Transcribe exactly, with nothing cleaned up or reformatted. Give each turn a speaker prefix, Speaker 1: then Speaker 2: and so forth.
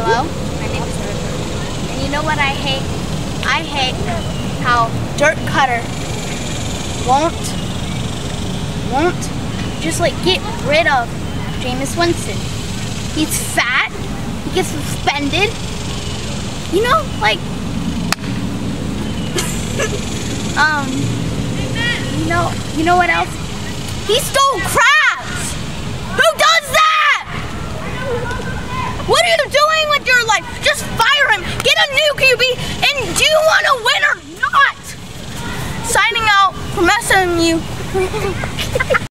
Speaker 1: Hello, my name is River. And you know what I hate? I hate how Dirk Koetter won't, won't just like get rid of Jameis Winston. He's fat, he gets suspended. You know, like, um, you know, you know what else? He stole crabs! Who does that? What are you doing with your life? Just fire him, get a new Q B, and do you want to win or not? Signing out from S M U.